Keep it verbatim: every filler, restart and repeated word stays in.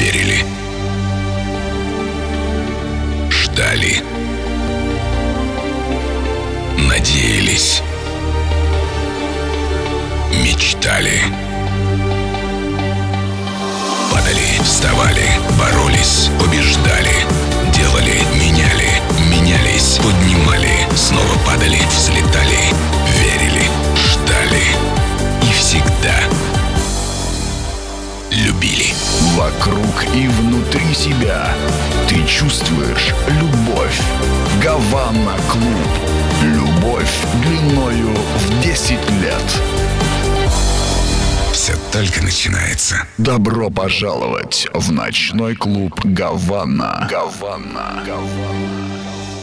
верили, ждали, надеялись, мечтали. Падали, вставали, боролись, побеждали, делали, меняли, менялись, поднимали, снова падали, взлетали, верили, ждали и всегда любили. Вокруг и внутри себя ты чувствуешь любовь. Гавана Клуб. Любовь длиною в десять лет. Все только начинается. Добро пожаловать в ночной клуб Гавана. Гавана. Гавана.